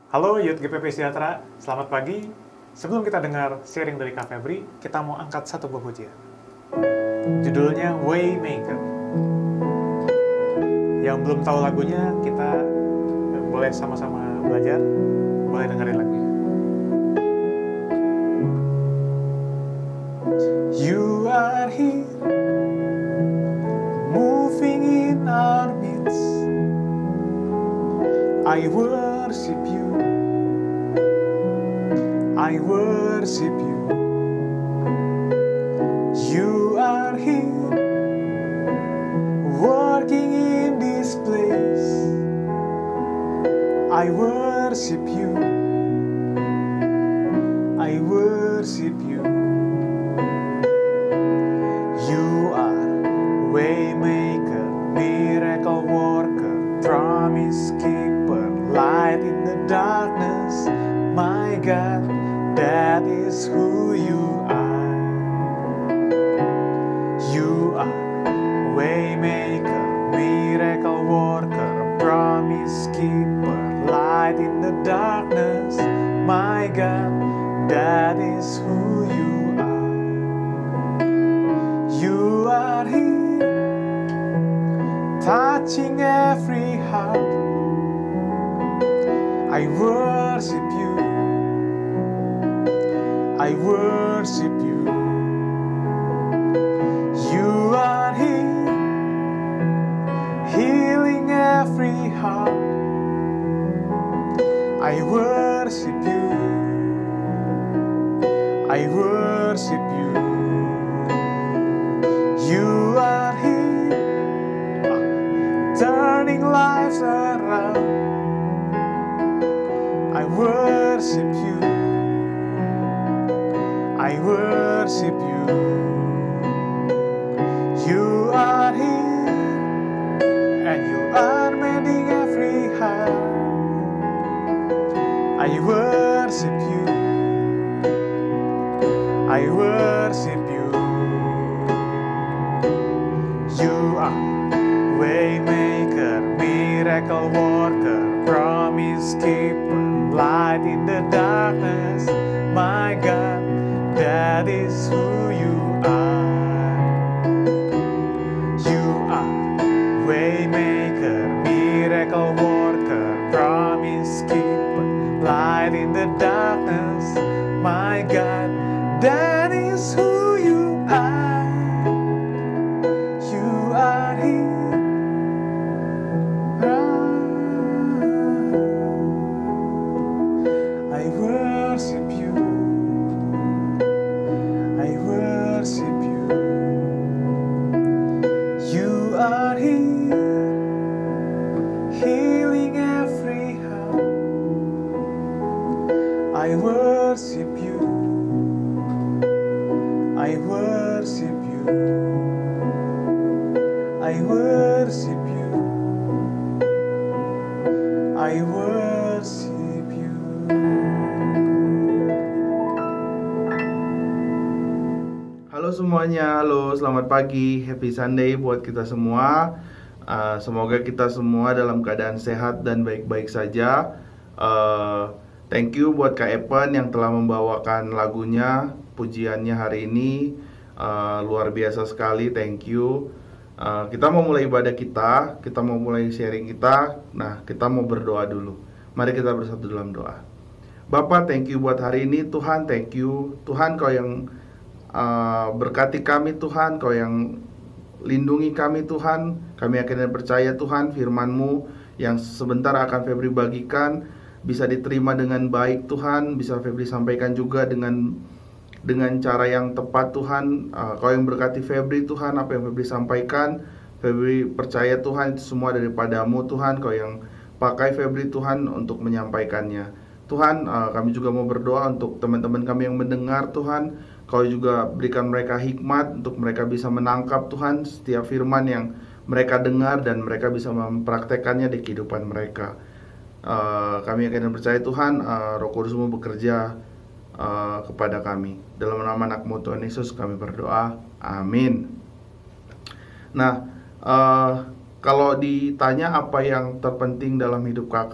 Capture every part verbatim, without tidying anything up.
Halo Youth G P P Sejahtera, selamat pagi. Sebelum kita dengar sharing dari Kak Febri, kita mau angkat satu buah pujian. Judulnya Waymaker. Yang belum tahu lagunya, kita boleh sama-sama belajar, boleh dengerin lagunya. You are here, moving in our midst. I worship you, I worship you. You are here, working in this place. I worship you, I worship you. You are waymaker, miracle worker, promise keeper, light in the darkness. My God, that is who you are. You are waymaker, miracle worker, promise keeper, light in the darkness. My God, that is who you are. You are here, touching every heart. I worship you, I worship you. You are here, healing every heart. I worship you, I worship you. You are here, turning lives around. I worship you, I worship you. You are here, and you are mending every heart. I worship you, I worship you. You are waymaker, miracle worker, promise keeper, light in the darkness. My God, that is who you are. You are waymaker, miracle worker, promise keeper, light in the darkness. My God, that is who you are. You are here. I worship you, I worship you. You are here, healing every heart. I worship you, I worship you. I worship you, I worship you. Halo semuanya, halo, selamat pagi, happy Sunday buat kita semua. Uh, semoga kita semua dalam keadaan sehat dan baik-baik saja. Uh, thank you buat Kak Epen yang telah membawakan lagunya, pujiannya hari ini. Uh, luar biasa sekali, thank you. Uh, kita mau mulai ibadah kita, kita mau mulai sharing kita. Nah, kita mau berdoa dulu. Mari kita bersatu dalam doa. Bapa, thank you buat hari ini. Tuhan, thank you. Tuhan, Kau yang uh, berkati kami, Tuhan. Kau yang lindungi kami, Tuhan. Kami akhirnya percaya, Tuhan, firman-Mu yang sebentar akan Febri bagikan bisa diterima dengan baik, Tuhan. Bisa Febri sampaikan juga dengan dengan cara yang tepat, Tuhan. uh, Kau yang berkati Febri, Tuhan. Apa yang Febri sampaikan, Febri percaya, Tuhan, itu semua daripada-Mu, Tuhan. Kau yang pakai Febri, Tuhan, untuk menyampaikannya, Tuhan. uh, Kami juga mau berdoa untuk teman-teman kami yang mendengar, Tuhan. Kau juga berikan mereka hikmat untuk mereka bisa menangkap, Tuhan, setiap firman yang mereka dengar dan mereka bisa mempraktekannya di kehidupan mereka. uh, Kami akan percaya, Tuhan, uh, Roh Kudus-Mu bekerja Uh, kepada kami. Dalam nama anak-Mu Tuhan Yesus kami berdoa, amin. Nah, uh, kalau ditanya apa yang terpenting dalam hidup kakak,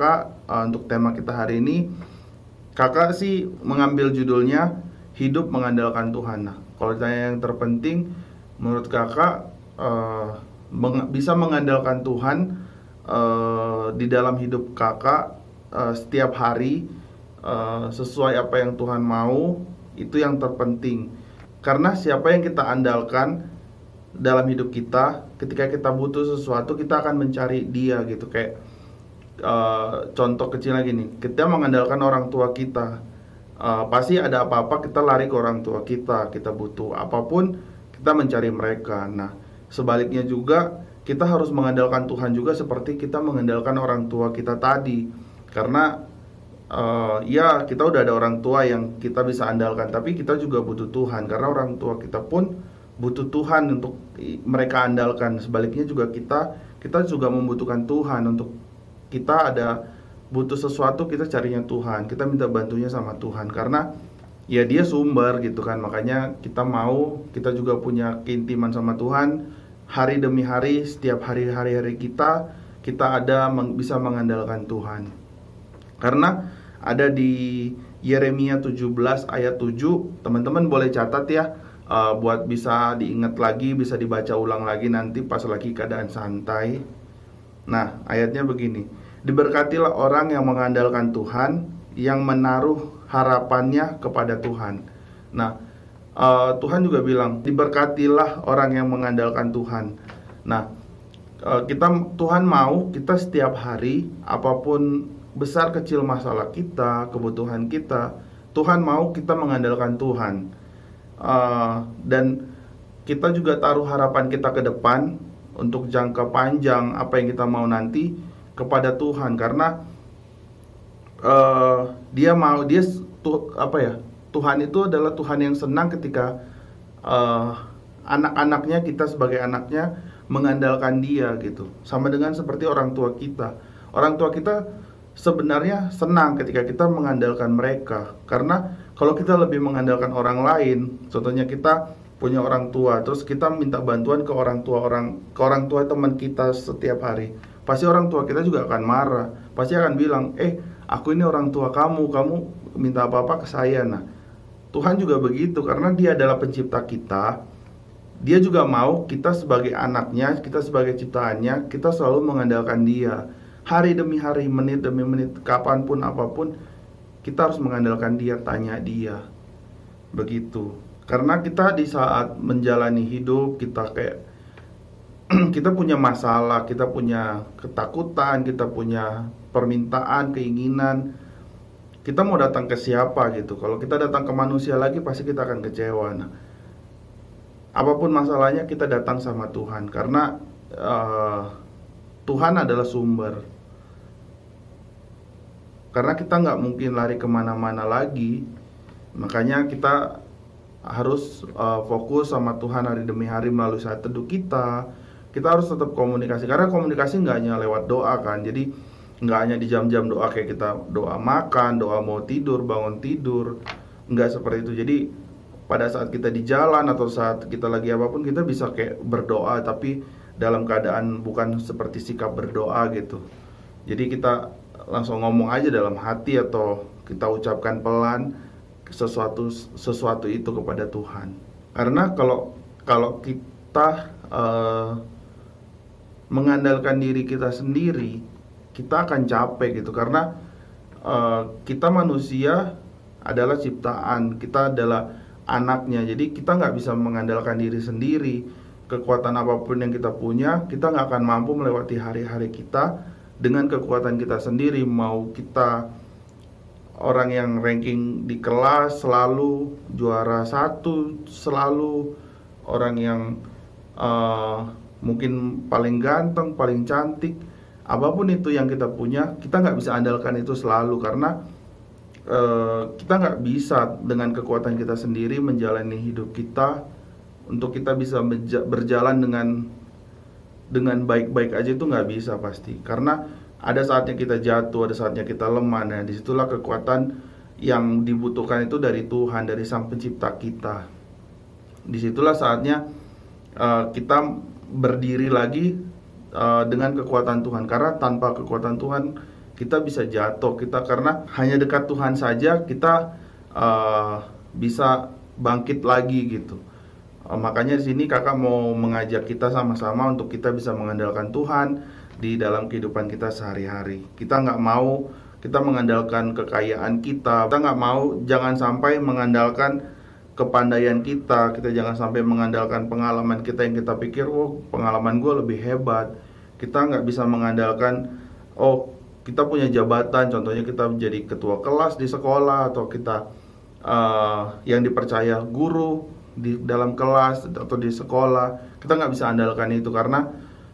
uh, untuk tema kita hari ini, kakak sih mengambil judulnya Hidup Mengandalkan Tuhan. Nah, kalau ditanya yang terpenting, menurut kakak uh, meng- bisa mengandalkan Tuhan uh, di dalam hidup kakak uh, setiap hari uh, sesuai apa yang Tuhan mau, itu yang terpenting. Karena siapa yang kita andalkan dalam hidup kita, ketika kita butuh sesuatu kita akan mencari dia gitu. Kayak uh, contoh kecil lagi nih, kita mengandalkan orang tua kita, uh, pasti ada apa-apa kita lari ke orang tua kita. Kita butuh apapun kita mencari mereka. Nah, sebaliknya juga kita harus mengandalkan Tuhan juga seperti kita mengandalkan orang tua kita tadi. Karena uh, ya kita udah ada orang tua yang kita bisa andalkan, tapi kita juga butuh Tuhan, karena orang tua kita pun butuh Tuhan untuk mereka andalkan. Sebaliknya juga kita kita juga membutuhkan Tuhan. Untuk kita ada butuh sesuatu, kita carinya Tuhan, kita minta bantunya sama Tuhan, karena ya dia sumber gitu kan. Makanya kita mau, kita juga punya keintiman sama Tuhan. Hari demi hari, setiap hari hari-hari kita kita ada meng, bisa mengandalkan Tuhan. Karena ada di Yeremia tujuh belas ayat tujuh, teman-teman boleh catat ya, Uh, buat bisa diingat lagi, bisa dibaca ulang lagi nanti pas lagi keadaan santai. Nah, ayatnya begini: diberkatilah orang yang mengandalkan Tuhan, yang menaruh harapannya kepada Tuhan. Nah, uh, Tuhan juga bilang, diberkatilah orang yang mengandalkan Tuhan. Nah, uh, kita Tuhan mau kita setiap hari, apapun besar kecil masalah kita, kebutuhan kita, Tuhan mau kita mengandalkan Tuhan. Uh, dan kita juga taruh harapan kita ke depan untuk jangka panjang, apa yang kita mau nanti, kepada Tuhan. Karena uh, dia mau, dia tuh, apa ya, Tuhan itu adalah Tuhan yang senang ketika uh, anak-anaknya, kita sebagai anaknya mengandalkan dia gitu. Sama dengan seperti orang tua kita. Orang tua kita sebenarnya senang ketika kita mengandalkan mereka. Karena kalau kita lebih mengandalkan orang lain, contohnya kita punya orang tua, terus kita minta bantuan ke orang tua orang ke orang tua teman kita setiap hari, pasti orang tua kita juga akan marah. Pasti akan bilang, eh aku ini orang tua kamu, kamu minta apa-apa ke saya. Nah, Tuhan juga begitu, karena dia adalah pencipta kita. Dia juga mau kita sebagai anaknya, kita sebagai ciptaannya, kita selalu mengandalkan dia. Hari demi hari, menit demi menit, kapanpun apapun, kita harus mengandalkan dia, tanya dia. Begitu. Karena kita di saat menjalani hidup, kita kayak kita punya masalah, kita punya ketakutan, kita punya permintaan, keinginan. Kita mau datang ke siapa gitu. Kalau kita datang ke manusia lagi, pasti kita akan kecewa. Nah, apapun masalahnya, kita datang sama Tuhan. Karena uh, Tuhan adalah sumber. Karena kita nggak mungkin lari kemana-mana lagi. Makanya kita harus uh, fokus sama Tuhan hari demi hari melalui saat teduh kita. Kita harus tetap komunikasi. Karena komunikasi nggak hanya lewat doa kan. Jadi nggak hanya di jam-jam doa kayak kita doa makan, doa mau tidur, bangun tidur. Nggak seperti itu. Jadi pada saat kita di jalan atau saat kita lagi apapun, kita bisa kayak berdoa, tapi dalam keadaan bukan seperti sikap berdoa gitu. Jadi kita langsung ngomong aja dalam hati, atau kita ucapkan pelan sesuatu sesuatu itu kepada Tuhan. Karena kalau kalau kita uh, mengandalkan diri kita sendiri, kita akan capek gitu. Karena uh, kita manusia adalah ciptaan, kita adalah anaknya. Jadi kita nggak bisa mengandalkan diri sendiri. Kekuatan apapun yang kita punya, kita nggak akan mampu melewati hari-hari kita dengan kekuatan kita sendiri. Mau kita orang yang ranking di kelas selalu juara satu, selalu orang yang uh, mungkin paling ganteng, paling cantik, apapun itu yang kita punya, kita nggak bisa andalkan itu selalu. Karena uh, kita nggak bisa dengan kekuatan kita sendiri menjalani hidup kita. Untuk kita bisa berjalan dengan dengan baik-baik aja itu nggak bisa pasti. Karena ada saatnya kita jatuh, ada saatnya kita lemah. Nah, disitulah kekuatan yang dibutuhkan itu dari Tuhan, dari Sang Pencipta kita. Disitulah saatnya uh, kita berdiri lagi uh, dengan kekuatan Tuhan. Karena tanpa kekuatan Tuhan kita bisa jatuh. Kita karena hanya dekat Tuhan saja kita uh, bisa bangkit lagi gitu. Uh, makanya di sini kakak mau mengajak kita sama-sama untuk kita bisa mengandalkan Tuhan di dalam kehidupan kita sehari-hari. Kita nggak mau kita mengandalkan kekayaan kita. Kita nggak mau, jangan sampai mengandalkan kepandaian kita. Kita jangan sampai mengandalkan pengalaman kita yang kita pikir, oh pengalaman gue lebih hebat. Kita nggak bisa mengandalkan, oh kita punya jabatan, contohnya kita menjadi ketua kelas di sekolah, atau kita uh, yang dipercaya guru di dalam kelas atau di sekolah. Kita nggak bisa andalkan itu, karena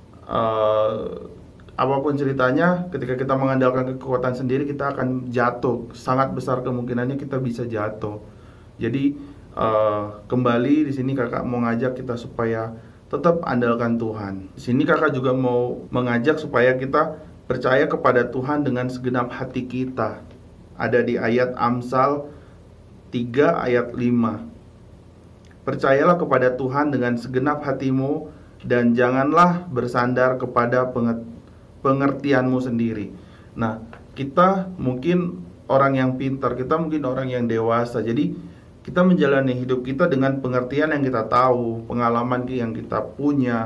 uh, apapun ceritanya, ketika kita mengandalkan kekuatan sendiri, kita akan jatuh. Sangat besar kemungkinannya kita bisa jatuh. Jadi uh, kembali di sini kakak mau ngajak kita supaya tetap andalkan Tuhan. Di sini kakak juga mau mengajak supaya kita percaya kepada Tuhan dengan segenap hati kita. Ada di ayat Amsal tiga ayat lima. Percayalah kepada Tuhan dengan segenap hatimu, dan janganlah bersandar kepada pengertianmu sendiri. Nah, kita mungkin orang yang pintar, kita mungkin orang yang dewasa. Jadi kita menjalani hidup kita dengan pengertian yang kita tahu, pengalaman yang kita punya.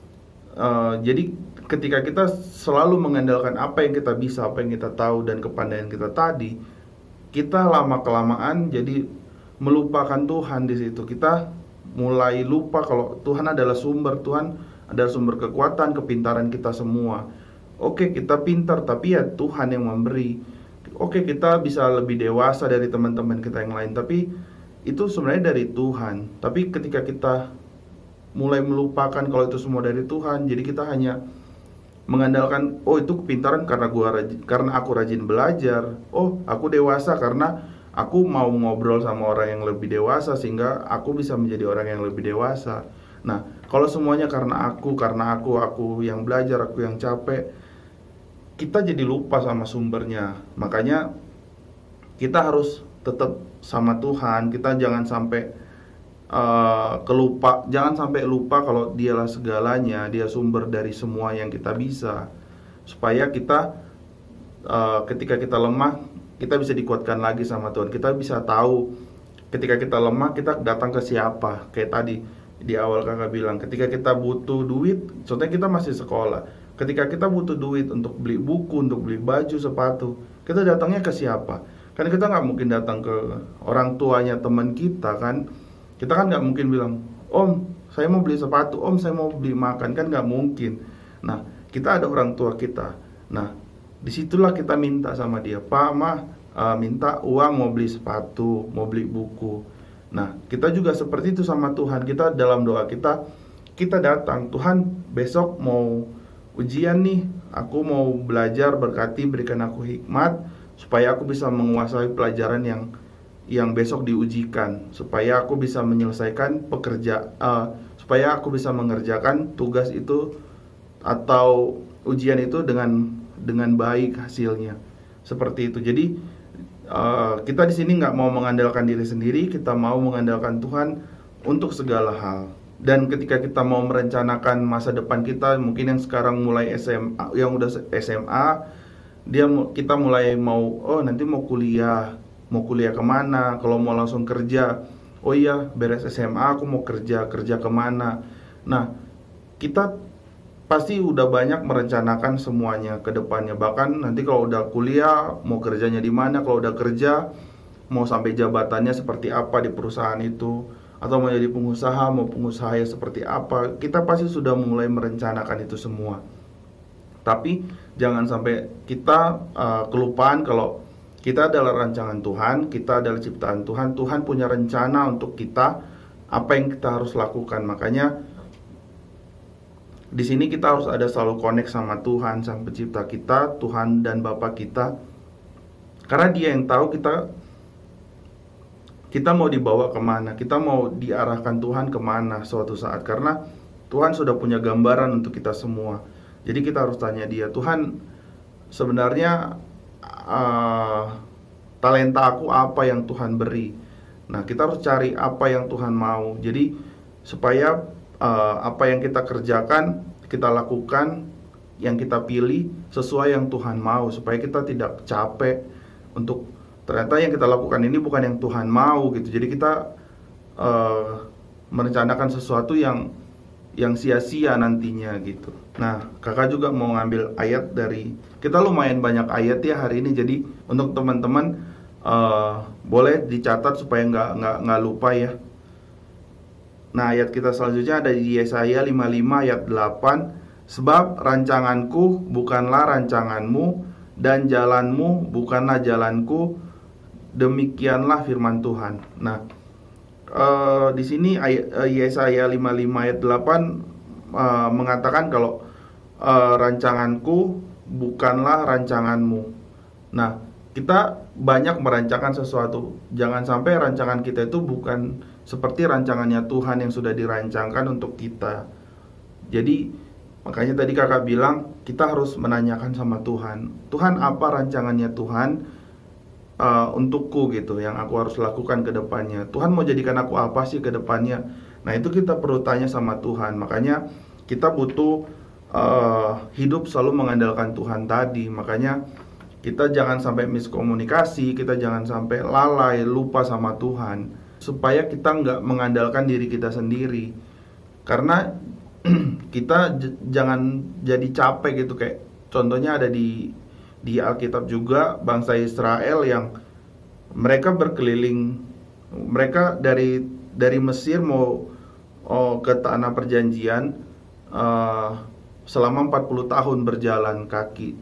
uh, Jadi ketika kita selalu mengandalkan apa yang kita bisa, apa yang kita tahu, dan kepandaian kita tadi, kita lama-kelamaan jadi melupakan Tuhan di situ. Kita mulai lupa kalau Tuhan adalah sumber, Tuhan adalah sumber kekuatan, kepintaran kita semua. Oke, kita pintar, tapi ya Tuhan yang memberi. Oke, kita bisa lebih dewasa dari teman-teman kita yang lain, tapi itu sebenarnya dari Tuhan. Tapi ketika kita mulai melupakan kalau itu semua dari Tuhan, jadi kita hanya mengandalkan, oh itu kepintaran karena gua rajin, karena aku rajin belajar. Oh, aku dewasa karena aku mau ngobrol sama orang yang lebih dewasa sehingga aku bisa menjadi orang yang lebih dewasa. Nah, kalau semuanya karena aku, karena aku, aku yang belajar, aku yang capek, kita jadi lupa sama sumbernya. Makanya kita harus tetap sama Tuhan. Kita jangan sampai Uh, kelupa, jangan sampai lupa kalau dialah segalanya, dia sumber dari semua yang kita bisa, supaya kita uh, ketika kita lemah, kita bisa dikuatkan lagi sama Tuhan. Kita bisa tahu ketika kita lemah, kita datang ke siapa. Kayak tadi di awal kakak bilang, ketika kita butuh duit, contohnya kita masih sekolah, ketika kita butuh duit untuk beli buku, untuk beli baju, sepatu, kita datangnya ke siapa? Karena kita nggak mungkin datang ke orang tuanya teman kita kan. Kita kan nggak mungkin bilang, om saya mau beli sepatu, om saya mau beli makan, kan nggak mungkin. Nah, kita ada orang tua kita. Nah, disitulah kita minta sama dia, Pak, Ma, uh, minta uang mau beli sepatu, mau beli buku. Nah, kita juga seperti itu sama Tuhan. Kita dalam doa kita, kita datang, Tuhan besok mau ujian nih, aku mau belajar, berkati, berikan aku hikmat, supaya aku bisa menguasai pelajaran yang yang besok diujikan, supaya aku bisa menyelesaikan pekerja, uh, supaya aku bisa mengerjakan tugas itu atau ujian itu dengan dengan baik hasilnya. Seperti itu. Jadi uh, kita di sini nggak mau mengandalkan diri sendiri, kita mau mengandalkan Tuhan untuk segala hal. Dan ketika kita mau merencanakan masa depan kita, mungkin yang sekarang mulai S M A, yang udah S M A, dia kita mulai mau, oh nanti mau kuliah. Mau kuliah kemana, kalau mau langsung kerja, oh iya beres S M A aku mau kerja, kerja kemana. Nah, kita pasti udah banyak merencanakan semuanya ke depannya. Bahkan nanti kalau udah kuliah, mau kerjanya di mana, kalau udah kerja, mau sampai jabatannya seperti apa di perusahaan itu, atau mau jadi pengusaha, mau pengusaha ya seperti apa, kita pasti sudah mulai merencanakan itu semua. Tapi jangan sampai kita uh, kelupaan kalau kita adalah rancangan Tuhan, kita adalah ciptaan Tuhan. Tuhan punya rencana untuk kita, apa yang kita harus lakukan. Makanya di sini kita harus ada selalu connect sama Tuhan, Sang Pencipta kita, Tuhan dan Bapa kita. Karena Dia yang tahu kita kita mau dibawa kemana, kita mau diarahkan Tuhan kemana suatu saat. Karena Tuhan sudah punya gambaran untuk kita semua. Jadi kita harus tanya Dia, Tuhan sebenarnya Uh, talenta aku apa yang Tuhan beri. Nah, kita harus cari apa yang Tuhan mau. Jadi supaya uh, apa yang kita kerjakan, kita lakukan yang kita pilih sesuai yang Tuhan mau, supaya kita tidak capek untuk ternyata yang kita lakukan ini bukan yang Tuhan mau gitu. Jadi kita uh, merencanakan sesuatu yang yang sia-sia nantinya gitu. Nah, kakak juga mau ngambil ayat dari, kita lumayan banyak ayat ya hari ini, jadi untuk teman-teman uh, boleh dicatat supaya nggak nggak nggak lupa ya. Nah, ayat kita selanjutnya ada di Yesaya lima puluh lima ayat delapan. Sebab rancanganku bukanlah rancanganmu, dan jalanmu bukanlah jalanku, demikianlah firman Tuhan. Nah, uh, di sini ayat, uh, Yesaya lima puluh lima ayat delapan uh, mengatakan kalau uh, rancanganku bukanlah rancanganmu. Nah, kita banyak merancangkan sesuatu. Jangan sampai rancangan kita itu bukan seperti rancangannya Tuhan yang sudah dirancangkan untuk kita. Jadi makanya tadi kakak bilang kita harus menanyakan sama Tuhan, Tuhan apa rancangannya Tuhan uh, untukku gitu, yang aku harus lakukan ke depannya. Tuhan mau jadikan aku apa sih ke depannya? Nah, itu kita perlu tanya sama Tuhan. Makanya kita butuh uh, hidup selalu mengandalkan Tuhan tadi. Makanya kita jangan sampai miskomunikasi, kita jangan sampai lalai, lupa sama Tuhan, supaya kita nggak mengandalkan diri kita sendiri. Karena kita j- jangan jadi capek gitu, kayak contohnya ada di di Alkitab juga bangsa Israel yang mereka berkeliling, mereka dari dari Mesir mau oh, ke tanah perjanjian uh, selama empat puluh tahun berjalan kaki.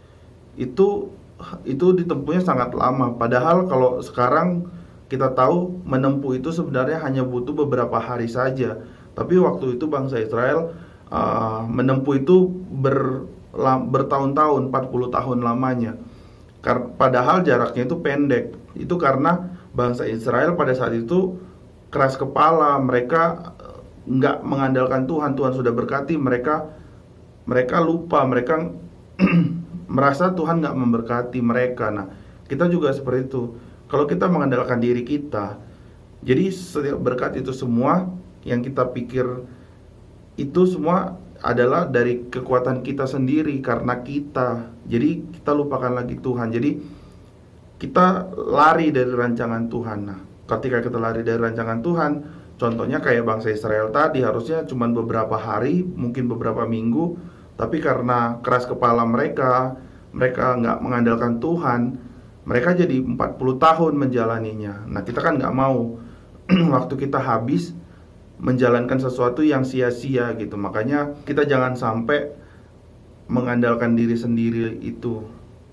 Itu itu ditempuhnya sangat lama. Padahal kalau sekarang kita tahu menempuh itu sebenarnya hanya butuh beberapa hari saja. Tapi waktu itu bangsa Israel uh, menempuh itu ber, bertahun-tahun, empat puluh tahun lamanya. Kar- padahal jaraknya itu pendek. Itu karena bangsa Israel pada saat itu keras kepala, mereka nggak mengandalkan Tuhan. Tuhan sudah berkati, mereka mereka lupa, mereka merasa Tuhan nggak memberkati mereka. Nah, kita juga seperti itu. Kalau kita mengandalkan diri kita, jadi setiap berkat itu semua yang kita pikir itu semua adalah dari kekuatan kita sendiri, karena kita. Jadi kita lupakan lagi Tuhan. Jadi kita lari dari rancangan Tuhan. Nah, ketika kita lari dari rancangan Tuhan, contohnya kayak bangsa Israel tadi, harusnya cuma beberapa hari, mungkin beberapa minggu, tapi karena keras kepala mereka, mereka nggak mengandalkan Tuhan, mereka jadi empat puluh tahun menjalaninya. Nah, kita kan nggak mau waktu kita habis menjalankan sesuatu yang sia-sia gitu. Makanya kita jangan sampai mengandalkan diri sendiri itu.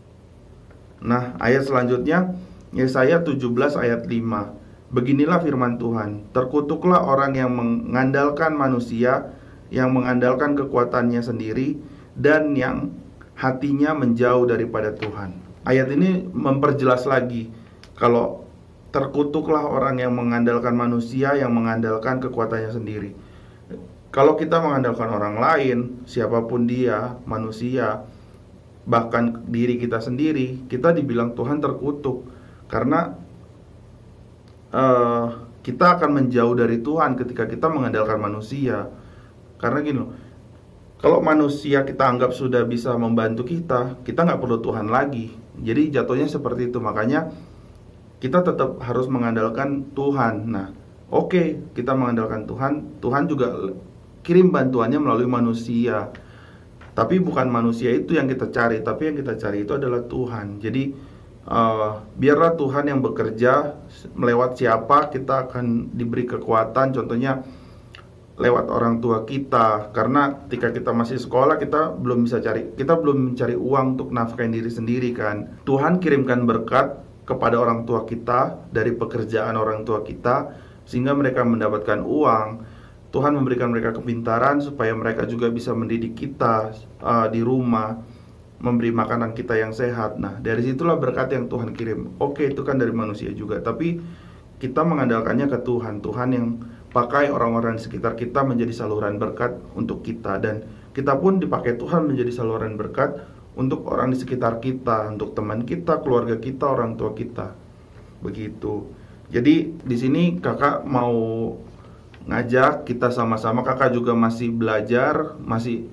Nah, ayat selanjutnya Yesaya tujuh belas ayat lima. Beginilah firman Tuhan, terkutuklah orang yang mengandalkan manusia, yang mengandalkan kekuatannya sendiri, dan yang hatinya menjauh daripada Tuhan. Ayat ini memperjelas lagi kalau terkutuklah orang yang mengandalkan manusia, yang mengandalkan kekuatannya sendiri. Kalau kita mengandalkan orang lain, siapapun dia, manusia, bahkan diri kita sendiri, kita dibilang Tuhan terkutuk. Karena uh, kita akan menjauh dari Tuhan ketika kita mengandalkan manusia. Karena gini loh, kalau manusia kita anggap sudah bisa membantu kita, kita nggak perlu Tuhan lagi. Jadi jatuhnya seperti itu. Makanya kita tetap harus mengandalkan Tuhan. Nah, oke, okay, kita mengandalkan Tuhan. Tuhan juga kirim bantuannya melalui manusia. Tapi bukan manusia itu yang kita cari, tapi yang kita cari itu adalah Tuhan. Jadi uh, biarlah Tuhan yang bekerja, melewat siapa kita akan diberi kekuatan. Contohnya lewat orang tua kita, karena ketika kita masih sekolah kita belum bisa cari, kita belum mencari uang untuk nafkahin diri sendiri kan. Tuhan kirimkan berkat kepada orang tua kita dari pekerjaan orang tua kita, sehingga mereka mendapatkan uang. Tuhan memberikan mereka kepintaran supaya mereka juga bisa mendidik kita uh, di rumah, memberi makanan kita yang sehat. Nah, dari situlah berkat yang Tuhan kirim. Oke, itu kan dari manusia juga, tapi kita mengandalkannya ke Tuhan. Tuhan yang pakai orang-orang di sekitar kita menjadi saluran berkat untuk kita, dan kita pun dipakai Tuhan menjadi saluran berkat untuk orang di sekitar kita, untuk teman kita, keluarga kita, orang tua kita. Begitu. Jadi di sini kakak mau ngajak kita sama-sama, kakak juga masih belajar, masih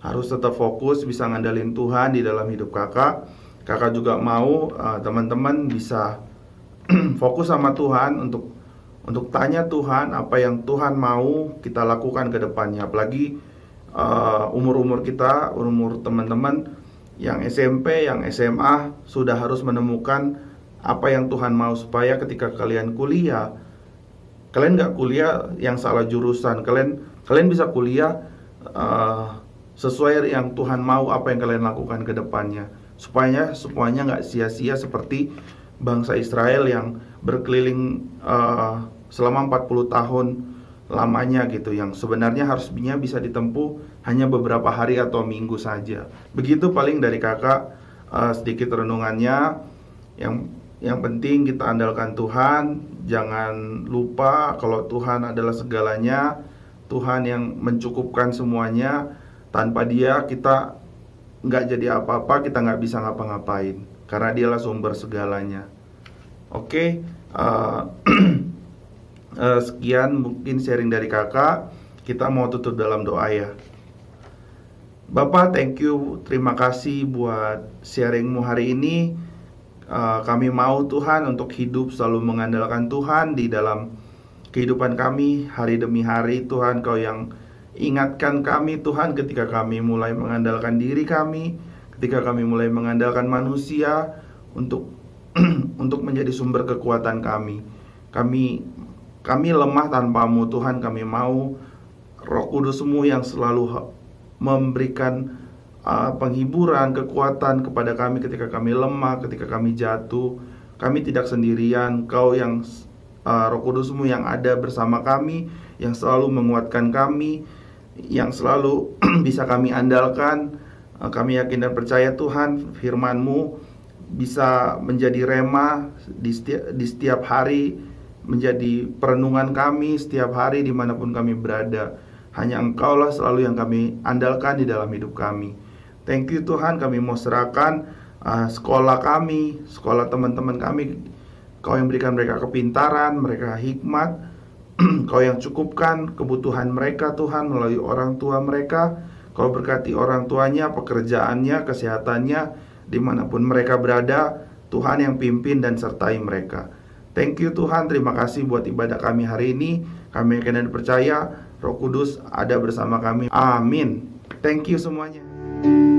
harus tetap fokus, bisa ngandalin Tuhan di dalam hidup kakak. Kakak juga mau uh, teman-teman bisa fokus sama Tuhan untuk untuk tanya Tuhan apa yang Tuhan mau kita lakukan ke depannya. Apalagi uh, umur-umur kita, umur teman-teman yang S M P, yang S M A sudah harus menemukan apa yang Tuhan mau, supaya ketika kalian kuliah, kalian gak kuliah yang salah jurusan. Kalian kalian bisa kuliah uh, sesuai yang Tuhan mau, apa yang kalian lakukan ke depannya, supaya semuanya gak sia-sia seperti bangsa Israel yang berkeliling uh, selama empat puluh tahun lamanya gitu, yang sebenarnya harusnya bisa ditempuh hanya beberapa hari atau minggu saja. Begitu paling dari kakak uh, sedikit renungannya. Yang yang penting kita andalkan Tuhan. Jangan lupa kalau Tuhan adalah segalanya, Tuhan yang mencukupkan semuanya. Tanpa Dia kita nggak jadi apa-apa, kita nggak bisa ngapa-ngapain, karena Dialah sumber segalanya. Oke, uh, uh, sekian mungkin sharing dari kakak. Kita mau tutup dalam doa ya. Bapak, thank you, terima kasih buat sharingmu hari ini. uh, Kami mau Tuhan untuk hidup selalu mengandalkan Tuhan di dalam kehidupan kami hari demi hari. Tuhan, Kau yang ingatkan kami Tuhan ketika kami mulai mengandalkan diri kami, ketika kami mulai mengandalkan manusia untuk untuk menjadi sumber kekuatan kami. Kami kami lemah tanpa-Mu Tuhan. Kami mau Roh Kudus-Mu yang selalu memberikan uh, penghiburan, kekuatan kepada kami ketika kami lemah, ketika kami jatuh. Kami tidak sendirian. Kau yang uh, Roh Kudus-Mu yang ada bersama kami, yang selalu menguatkan kami, yang selalu bisa kami andalkan. uh, Kami yakin dan percaya Tuhan, firman-Mu bisa menjadi rema di setiap, di setiap hari, menjadi perenungan kami setiap hari dimanapun kami berada. Hanya Engkaulah selalu yang kami andalkan di dalam hidup kami. Thank you Tuhan, kami mau serahkan uh, sekolah kami, sekolah teman-teman kami. Kau yang berikan mereka kepintaran, mereka hikmat. Kau yang cukupkan kebutuhan mereka Tuhan melalui orang tua mereka. Kau berkati orang tuanya, pekerjaannya, kesehatannya, dimanapun mereka berada. Tuhan yang pimpin dan sertai mereka. Thank you Tuhan, terima kasih buat ibadah kami hari ini. Kami yakin dan percaya Roh Kudus ada bersama kami. Amin. Thank you semuanya.